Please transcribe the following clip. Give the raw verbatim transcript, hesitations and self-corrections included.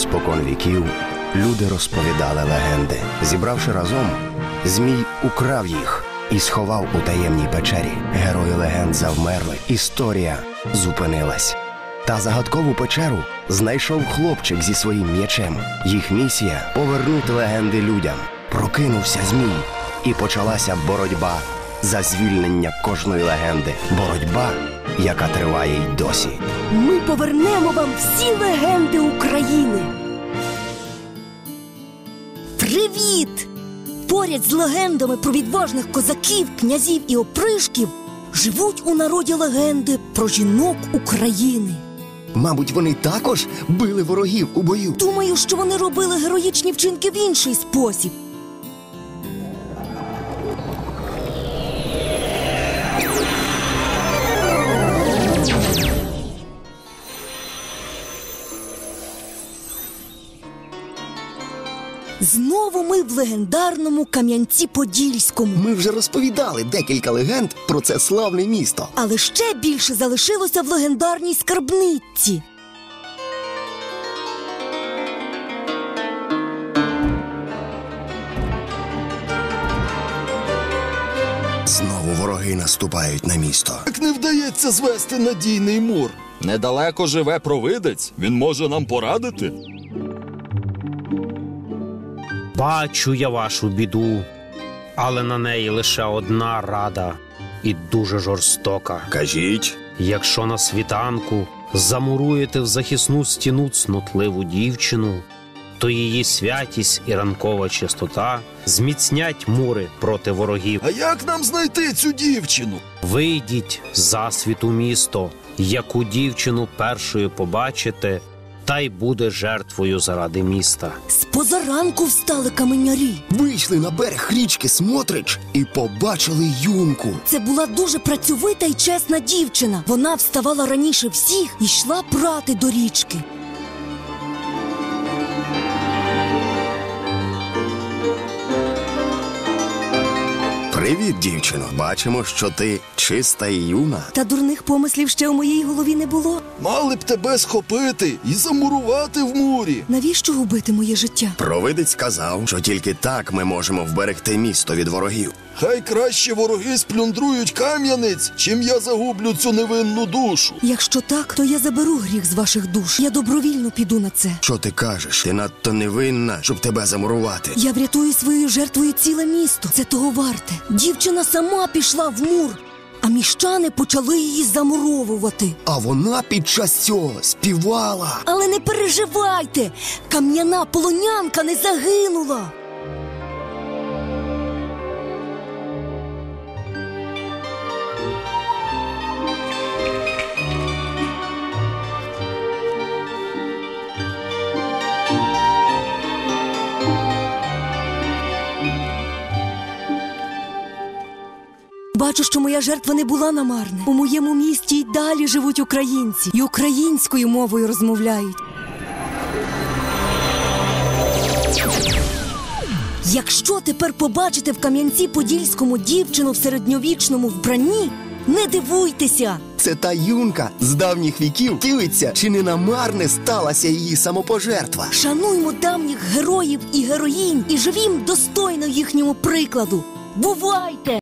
Спокон віків люди розповідали легенди. Зібравши разом, Змій украв їх і сховав у таємній печері. Герої легенд завмерли, історія зупинилась. Та загадкову печеру знайшов хлопчик зі своїм м'ячем. Їх місія – повернути легенди людям. Прокинувся Змій, і почалася боротьба за звільнення кожної легенди. Боротьба, яка триває й досі. Ми повернемо вам всі легенди України. Привіт! Поряд з легендами про відважних козаків, князів і опришків живуть у народі легенди про жінок України. Мабуть, вони також били ворогів у бою. Думаю, що вони робили героїчні вчинки в інший спосіб. Знову ми в легендарному Кам'янці-Подільському. Ми вже розповідали декілька легенд про це славне місто. Але ще більше залишилося в легендарній скарбниці. Знову вороги наступають на місто. Як не вдається звести надійний мур? Недалеко живе провидець. Він може нам порадити. Бачу я вашу біду, але на неї лише одна рада і дуже жорстока. Кажіть. Якщо на світанку замуруєте в захисну стіну цнотливу дівчину, то її святість і ранкова чистота зміцнять мури проти ворогів. А як нам знайти цю дівчину? Вийдіть за світу місто, яку дівчину першою побачите, та й буде жертвою заради міста. З позаранку встали каменярі. Вийшли на берег річки Смотрич і побачили юнку. Це була дуже працьовита і чесна дівчина. Вона вставала раніше всіх і йшла прати до річки. Привіт, дівчино. Бачимо, що ти чиста і юна. Та дурних помислів ще у моїй голові не було. Мали б тебе схопити і замурувати в мурі. Навіщо губити моє життя? Провидець сказав, що тільки так ми можемо вберегти місто від ворогів. Хай краще вороги сплюндрують Кам'янець, чим я загублю цю невинну душу. Якщо так, то я заберу гріх з ваших душ. Я добровільно піду на це. Що ти кажеш? Ти надто невинна, щоб тебе замурувати. Я врятую своєю жертвою ціле місто. Це того варте. Дівчина сама пішла в мур, а міщани почали її замуровувати. А вона під час цього співала. Але не переживайте, кам'яна полонянка не загинула. Бачу, що моя жертва не була намарна. У моєму місті й далі живуть українці. І українською мовою розмовляють. Якщо тепер побачите в Кам'янці-Подільському дівчину в середньовічному вбранні, не дивуйтеся. Це та юнка з давніх віків дивиться, чи не намарне сталася її самопожертва. Шануймо давніх героїв і героїнь і живім достойно їхньому прикладу. Бувайте!